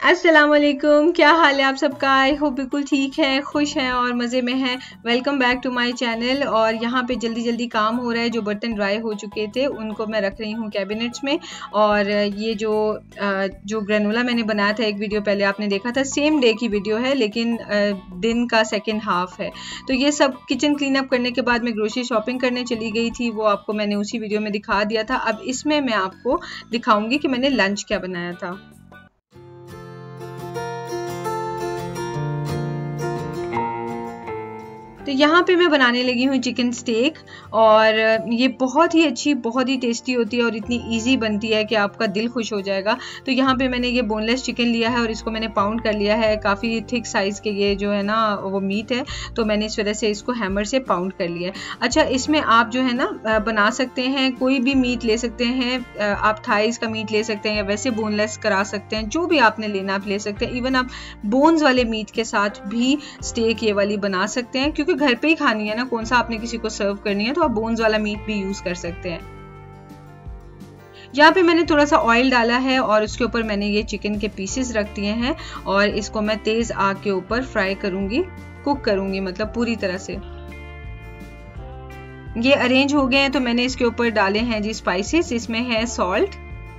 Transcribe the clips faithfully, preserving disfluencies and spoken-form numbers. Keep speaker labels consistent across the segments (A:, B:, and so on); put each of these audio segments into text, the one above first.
A: अस्सलाम वालेकुम, क्या हाल है आप सबका। आई होप बिल्कुल ठीक है, खुश हैं और मज़े में हैं। Welcome back to my channel. और यहाँ पे जल्दी जल्दी काम हो रहा है। जो बर्तन ड्राई हो चुके थे उनको मैं रख रही हूँ कैबिनेट्स में। और ये जो जो ग्रेनोला मैंने बनाया था, एक वीडियो पहले आपने देखा था, सेम डे की वीडियो है लेकिन दिन का सेकेंड हाफ है। तो ये सब किचन क्लीन अप करने के बाद मैं ग्रोसरी शॉपिंग करने चली गई थी, वो आपको मैंने उसी वीडियो में दिखा दिया था। अब इसमें मैं आपको दिखाऊंगी कि मैंने लंच क्या बनाया था। तो यहाँ पे मैं बनाने लगी हूँ चिकन स्टेक, और ये बहुत ही अच्छी, बहुत ही टेस्टी होती है और इतनी इजी बनती है कि आपका दिल खुश हो जाएगा। तो यहाँ पे मैंने ये बोनलेस चिकन लिया है और इसको मैंने पाउंड कर लिया है। काफ़ी थिक साइज़ के ये जो है ना वो मीट है, तो मैंने इस वजह से इसको हैमर से पाउंड कर लिया है। अच्छा, इसमें आप जो है ना बना सकते हैं, कोई भी मीट ले सकते हैं। आप थाइस का मीट ले सकते हैं या वैसे बोनलेस करा सकते हैं, जो भी आपने लेना आप ले सकते हैं। इवन आप बोन्स वाले मीट के साथ भी स्टेक ये वाली बना सकते हैं, क्योंकि घर पे ही खानी है ना, कौन सा आपने किसी को सर्व करनी है, तो आप बोन्स वाला मीट भी यूज कर सकते हैं। यहाँ पे मैंने थोड़ा सा ऑयल डाला है और उसके ऊपर मैंने ये चिकन के पीसेस रख दिए हैं और इसको मैं तेज आग के ऊपर फ्राई करूंगी, कुक करूंगी, मतलब पूरी तरह से। ये अरेंज हो गए हैं तो मैंने इसके ऊपर डाले हैं जी स्पाइसेस। इसमें है सॉल्ट,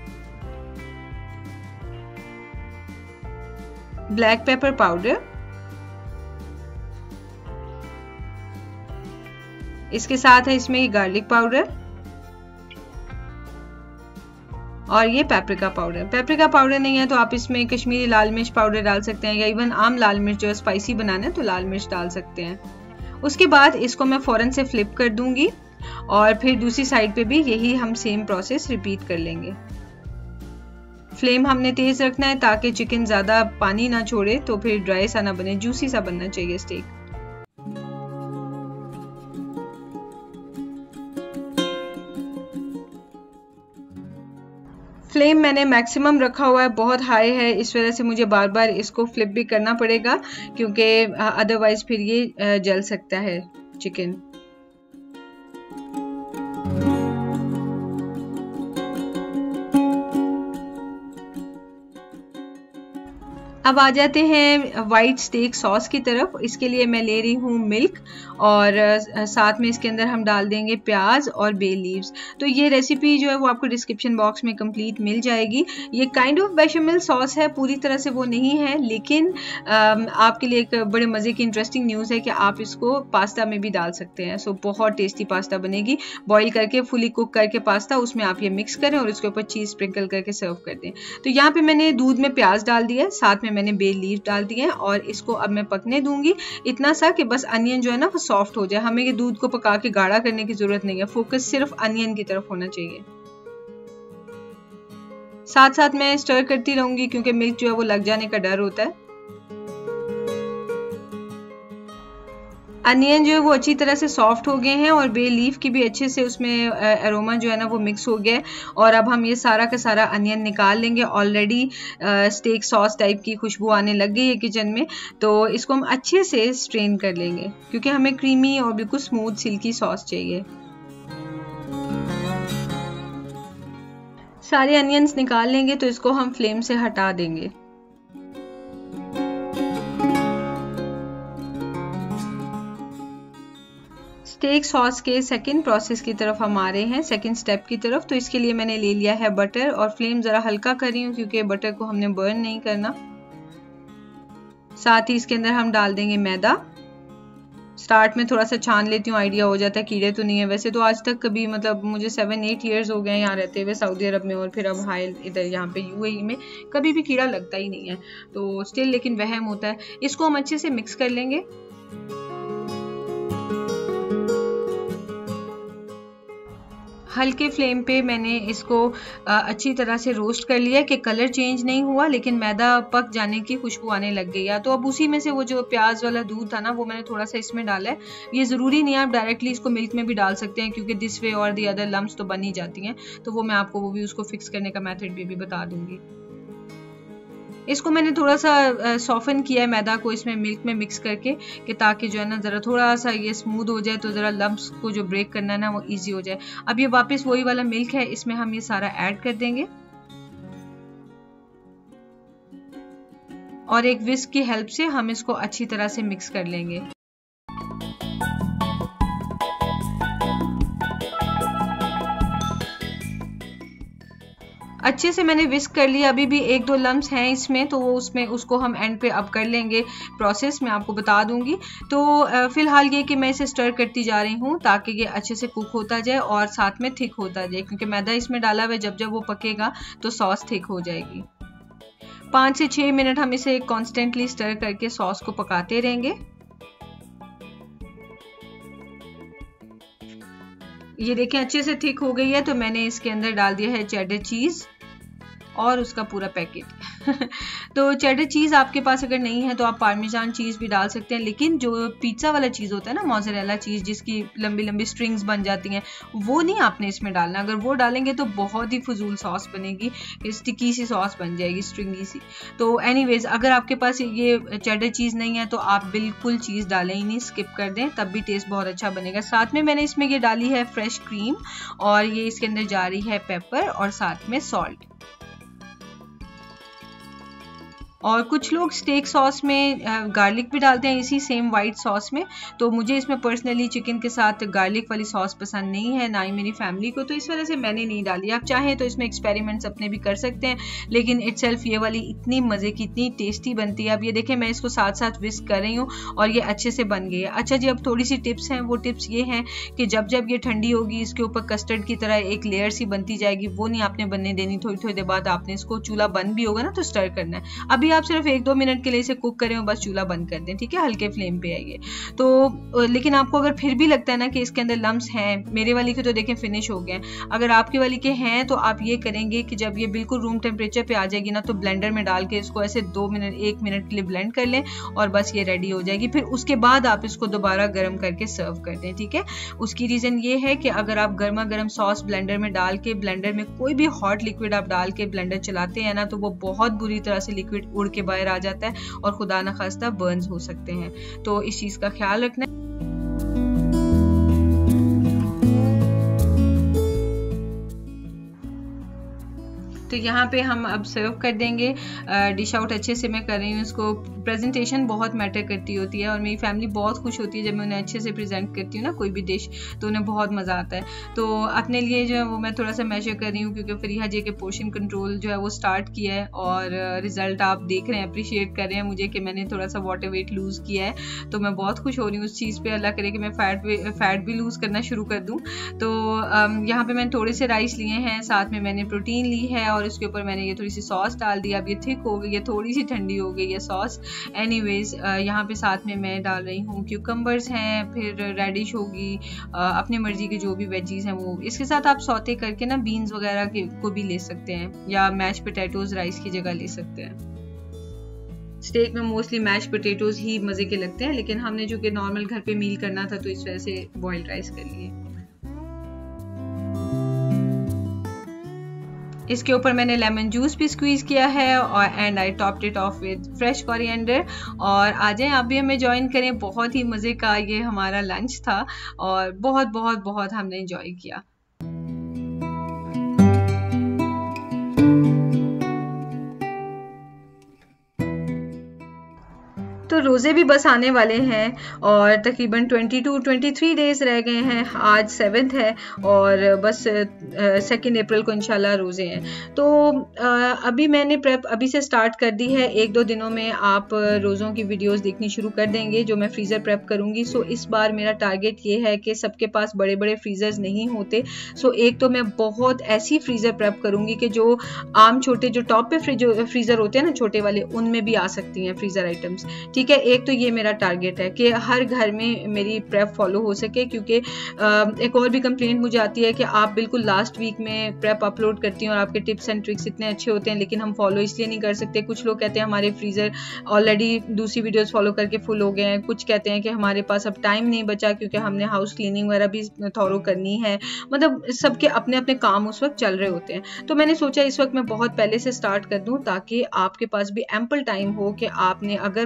A: ब्लैक पेपर पाउडर, इसके साथ है इसमें ये गार्लिक पाउडर और ये पेपरिका पाउडर। पेपरिका पाउडर नहीं है तो आप इसमें कश्मीरी लाल मिर्च पाउडर डाल सकते हैं, या इवन आम लाल मिर्च जो स्पाइसी बनाना है तो लाल मिर्च डाल सकते हैं। उसके बाद इसको मैं फौरन से फ्लिप कर दूंगी और फिर दूसरी साइड पे भी यही हम सेम प्रोसेस रिपीट कर लेंगे। फ्लेम हमने तेज रखना है ताकि चिकन ज्यादा पानी ना छोड़े, तो फिर ड्राई सा ना बने, जूसी सा बनना चाहिए स्टेक। फ्लेम मैंने मैक्सिमम रखा हुआ है, बहुत हाई है, इस वजह से मुझे बार बार इसको फ्लिप भी करना पड़ेगा, क्योंकि अदरवाइज फिर ये जल सकता है चिकन। अब आ जाते हैं वाइट स्टेक सॉस की तरफ। इसके लिए मैं ले रही हूँ मिल्क और साथ में इसके अंदर हम डाल देंगे प्याज और बे लीव्स। तो ये रेसिपी जो है वो आपको डिस्क्रिप्शन बॉक्स में कंप्लीट मिल जाएगी। ये काइंड ऑफ बेशमेल सॉस है, पूरी तरह से वो नहीं है, लेकिन आपके लिए एक बड़े मज़े की इंटरेस्टिंग न्यूज़ है कि आप इसको पास्ता में भी डाल सकते हैं। सो बहुत टेस्टी पास्ता बनेगी। बॉईल करके फुली कुक करके पास्ता, उसमें आप ये मिक्स करें और उसके ऊपर चीज़ स्प्रिंकल करके सर्व कर दें। तो यहाँ पे मैंने दूध में प्याज डाल दिया है, साथ में मैंने बे लीफ डाल दिए हैं और इसको अब मैं पकने दूंगी, इतना सा कि बस अनियन जो है ना वो सॉफ्ट हो जाए। हमें ये दूध को पका के गाढ़ा करने की जरूरत नहीं है, फोकस सिर्फ अनियन की तरफ होना चाहिए। साथ साथ मैं स्टर करती रहूंगी क्योंकि मिल्क जो है वो लग जाने का डर होता है। अनियन जो है वो अच्छी तरह से सॉफ्ट हो गए हैं और बे लीफ की भी अच्छे से उसमें अरोमा जो है ना वो मिक्स हो गया है। और अब हम ये सारा का सारा अनियन निकाल लेंगे। ऑलरेडी स्टेक सॉस टाइप की खुशबू आने लग गई है किचन में, तो इसको हम अच्छे से स्ट्रेन कर लेंगे क्योंकि हमें क्रीमी और बिल्कुल स्मूथ सिल्की सॉस चाहिए। सारे अनियंस निकाल लेंगे तो इसको हम फ्लेम से हटा देंगे। स्टेक सॉस के सेकंड प्रोसेस की तरफ हम आ रहे हैं, सेकंड स्टेप की तरफ। तो इसके लिए मैंने ले लिया है बटर और फ्लेम ज़रा हल्का कर रही हूँ क्योंकि बटर को हमने बर्न नहीं करना। साथ ही इसके अंदर हम डाल देंगे मैदा। स्टार्ट में थोड़ा सा छान लेती हूँ, आइडिया हो जाता है कीड़े तो नहीं है। वैसे तो आज तक कभी, मतलब मुझे सेवन एट ईयर्स हो गए यहाँ रहते हुए सऊदी अरब में, और फिर अब हाई इधर यहाँ पे यूएई में, कभी भी कीड़ा लगता ही नहीं है, तो स्टिल लेकिन वहम होता है। इसको हम अच्छे से मिक्स कर लेंगे। हल्के फ्लेम पे मैंने इसको अच्छी तरह से रोस्ट कर लिया कि कलर चेंज नहीं हुआ, लेकिन मैदा पक जाने की खुशबू आने लग गई है। तो अब उसी में से वो जो प्याज वाला दूध था ना वो मैंने थोड़ा सा इसमें डाला है। ये ज़रूरी नहीं है, आप डायरेक्टली इसको मिल्क में भी डाल सकते हैं क्योंकि दिस वे और दी अदर लम्स तो बन ही जाती हैं। तो वो मैं आपको वो भी उसको फिक्स करने का मेथड भी, भी बता दूंगी। इसको मैंने थोड़ा सा सॉफन किया है मैदा को इसमें मिल्क में मिक्स करके, कि ताकि जो है ना ज़रा थोड़ा सा ये स्मूथ हो जाए, तो ज़रा लम्प्स को जो ब्रेक करना है ना वो इजी हो जाए। अब ये वापस वही वाला मिल्क है, इसमें हम ये सारा ऐड कर देंगे। और एक विस्क की हेल्प से हम इसको अच्छी तरह से मिक्स कर लेंगे। अच्छे से मैंने विस्क कर लिया, अभी भी एक दो लम्स हैं इसमें, तो वो उसमें उसको हम एंड पे अब कर लेंगे प्रोसेस, मैं आपको बता दूंगी। तो फिलहाल ये कि मैं इसे स्टर करती जा रही हूँ ताकि ये अच्छे से कुक होता जाए और साथ में थिक होता जाए, क्योंकि मैदा इसमें डाला हुआ है, जब जब वो पकेगा तो सॉस थिक हो जाएगी। पाँच से छः मिनट हम इसे कॉन्स्टेंटली स्टर करके सॉस को पकाते रहेंगे। ये देखें अच्छे से थिक हो गई है, तो मैंने इसके अंदर डाल दिया है चेडर चीज़ और उसका पूरा पैकेट। तो चेडर चीज़ आपके पास अगर नहीं है तो आप पार्मेजान चीज़ भी डाल सकते हैं, लेकिन जो पिज़्ज़ा वाला चीज़ होता है ना, मोज़रेला चीज़ जिसकी लंबी लंबी स्ट्रिंग्स बन जाती हैं, वो नहीं आपने इसमें डालना। अगर वो डालेंगे तो बहुत ही फजूल सॉस बनेगी, स्टिकी सी सॉस बन जाएगी, स्ट्रिंगी सी। तो एनीवेज अगर आपके पास ये चेडर चीज़ नहीं है तो आप बिल्कुल चीज़ डालें ही नहीं, स्किप कर दें, तब भी टेस्ट बहुत अच्छा बनेगा। साथ में मैंने इसमें ये डाली है फ्रेश क्रीम और ये इसके अंदर जा रही है पेपर और साथ में सॉल्ट। और कुछ लोग स्टेक सॉस में गार्लिक भी डालते हैं इसी सेम वाइट सॉस में, तो मुझे इसमें पर्सनली चिकन के साथ गार्लिक वाली सॉस पसंद नहीं है, ना ही मेरी फैमिली को, तो इस वजह से मैंने नहीं डाली। आप चाहें तो इसमें एक्सपेरिमेंट्स अपने भी कर सकते हैं, लेकिन इटसेल्फ ये वाली इतनी मज़े की, इतनी टेस्टी बनती है। अब ये देखें मैं इसको साथ साथ विस्क कर रही हूँ और ये अच्छे से बन गई है। अच्छा जी, अब थोड़ी सी टिप्स हैं। वो टिप्स ये हैं कि जब जब ये ठंडी होगी इसके ऊपर कस्टर्ड की तरह एक लेयर सी बनती जाएगी, वो नहीं आपने बनने देनी। थोड़ी थोड़ी देर बाद आपने इसको, चूल्हा बंद भी होगा ना तो स्टर करना है। अभी आप सिर्फ एक दो मिनट के लिए इसे कुक करें और बस चूल्हा बंद कर दें, ठीक है, हल्के फ्लेम पे आइए। तो लेकिन आपको अगर फिर भी लगता है ना कि इसके अंदर लम्स हैं, मेरे वाली के तो देखें फिनिश हो गए हैं, अगर आपके वाली के हैं तो आप ये करेंगे कि जब ये बिल्कुल रूम टेम्परेचर पे आ जाएगी ना, तो ब्लेंडर में डाल के इसको ऐसे दो मिनट एक मिनट के लिए ब्लेंड कर लें और बस ये रेडी हो जाएगी। फिर उसके बाद आप इसको दोबारा गर्म करके सर्व कर दें, ठीक है। उसकी रीज़न ये है कि अगर आप गर्मा गर्म सॉस ब्लेंडर में डाल के, ब्लेंडर में कोई भी हॉट लिक्विड आप डाल के ब्लेंडर चलाते हैं ना, तो वो बहुत बुरी तरह से लिक्विड उड़ के बाहर आ जाता है और खुदा ना खास्ता बर्न्स हो सकते हैं। तो इस चीज का ख्याल रखना है। तो यहाँ पे हम अब सर्व कर देंगे। डिश आउट अच्छे से मैं कर रही हूँ इसको। प्रेजेंटेशन बहुत मैटर करती होती है और मेरी फैमिली बहुत खुश होती है जब मैं उन्हें अच्छे से प्रेजेंट करती हूँ ना कोई भी डिश, तो उन्हें बहुत मज़ा आता है। तो अपने लिए जो है वो मैं थोड़ा सा मेजर कर रही हूँ, क्योंकि फरीहा जी के पोर्शन कंट्रोल जो है वो स्टार्ट किया है और रिजल्ट आप देख रहे हैं, अप्रिशिएट कर रहे हैं मुझे कि मैंने थोड़ा सा वाटर वेट लूज़ किया है। तो मैं बहुत खुश हो रही हूँ उस चीज़ पर। अल्लाह करे कि मैं फैट फैट भी लूज़ करना शुरू कर दूँ। तो यहाँ पर मैंने थोड़े से राइस लिए हैं, साथ में मैंने प्रोटीन ली है और उसके ऊपर मैंने ये थोड़ी सी सॉस डाल दी। अब ये थिक हो गई है, थोड़ी सी ठंडी हो गई है सॉस। एनीवेज यहाँ पे साथ में मैं डाल रही हूँ क्यूकम्बर्स हैं, फिर रेडिश होगी, अपनी मर्जी के जो भी वेजीज हैं वो। इसके साथ आप सौते करके ना बीन्स वगैरह के को भी ले सकते हैं, या मैश पोटैटोज राइस की जगह ले सकते हैं। स्टेक में मोस्टली मैश पोटैटोज ही मज़े के लगते हैं, लेकिन हमने जो कि नॉर्मल घर पे मील करना था तो इस वजह से बॉइल्ड राइस कर लिए। इसके ऊपर मैंने लेमन जूस भी स्क्वीज़ किया है और and I topped it off with fresh coriander. और आ जाएं आप भी हमें ज्वाइन करें। बहुत ही मज़े का ये हमारा लंच था और बहुत बहुत बहुत हमने एंजॉय किया। तो रोज़े भी बस आने वाले हैं और तकरीबन बाईस तेईस डेज़ रह गए हैं। आज सेवन्थ है और बस सेकेंड अप्रैल को इंशाल्लाह रोज़े हैं। तो आ, अभी मैंने प्रेप अभी से स्टार्ट कर दी है। एक दो दिनों में आप रोज़ों की वीडियोस देखनी शुरू कर देंगे जो मैं फ्रीज़र प्रेप करूँगी। सो इस बार मेरा टारगेट ये है कि सबके पास बड़े बड़े फ्रीज़र्स नहीं होते। सो एक तो मैं बहुत ऐसी फ्रीज़र प्रेप करूँगी कि जो आम छोटे जो टॉप पे फ्रिज फ्रीज़र होते हैं ना छोटे वाले, उनमें भी आ सकती हैं फ्रीज़र आइटम्स, ठीक है। एक तो ये मेरा टारगेट है कि हर घर में मेरी प्रेप फॉलो हो सके, क्योंकि एक और भी कंप्लेंट मुझे आती है कि आप बिल्कुल लास्ट वीक में प्रेप अपलोड करती हैं और आपके टिप्स एंड ट्रिक्स इतने अच्छे होते हैं, लेकिन हम फॉलो इसलिए नहीं कर सकते। कुछ लोग कहते हैं हमारे फ्रीज़र ऑलरेडी दूसरी वीडियोस फॉलो करके फुल हो गए हैं, कुछ कहते हैं कि हमारे पास अब टाइम नहीं बचा क्योंकि हमने हाउस क्लीनिंग वगैरह भी थॉरो करनी है। मतलब सबके अपने अपने काम उस वक्त चल रहे होते हैं। तो मैंने सोचा इस वक्त मैं बहुत पहले से स्टार्ट कर दूं ताकि आपके पास भी एम्पल टाइम हो कि आपने अगर फॉलो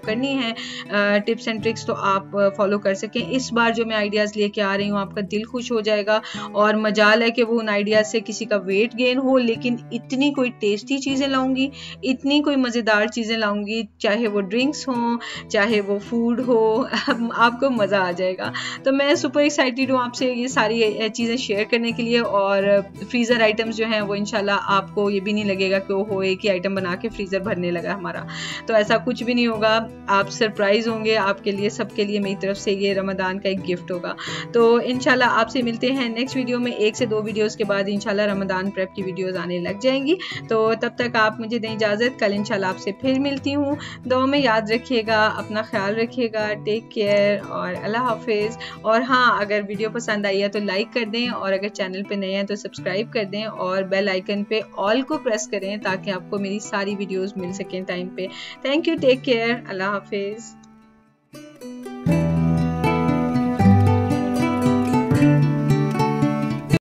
A: करनी है टिप्स एंड ट्रिक्स तो आप फॉलो कर सकें। इस बार जो मैं आइडियाज़ लेके आ रही हूँ आपका दिल खुश हो जाएगा, और मजाल है कि वो उन आइडियाज़ से किसी का वेट गेन हो, लेकिन इतनी कोई टेस्टी चीज़ें लाऊंगी, इतनी कोई मज़ेदार चीज़ें लाऊंगी, चाहे वो ड्रिंक्स हों चाहे वो फूड हो, आपको मज़ा आ जाएगा। तो मैं सुपर एक्साइटेड हूँ आपसे ये सारी चीज़ें शेयर करने के लिए। और फ्रीज़र आइटम्स जो हैं वो इंशाल्लाह आपको ये भी नहीं लगेगा कि वो हो एक ही आइटम बना के फ्रीज़र भरने लगा हमारा, तो ऐसा कुछ भी नहीं होगा। आप सरप्राइज़ होंगे, आपके लिए सबके लिए मेरी तरफ से ये रमज़ान का एक गिफ्ट होगा। तो इंशाल्लाह आपसे मिलते हैं नेक्स्ट वीडियो में। एक से दो वीडियोस के बाद इंशाल्लाह रमज़ान प्रेप की वीडियोस आने लग जाएंगी। तो तब तक आप मुझे दें इजाज़त, कल इंशाल्लाह आपसे फिर मिलती हूँ। दुआ में याद रखिएगा, अपना ख्याल रखिएगा, टेक केयर और अल्लाह हाफिज़। और हाँ, अगर वीडियो पसंद आई है तो लाइक कर दें, और अगर चैनल पे नए हैं तो सब्सक्राइब कर दें, और बेल आइकन पे ऑल को प्रेस करें ताकि आपको मेरी सारी वीडियोस मिल सकें टाइम पे। थैंक यू, टेक केयर, अल्लाह हाफिज़।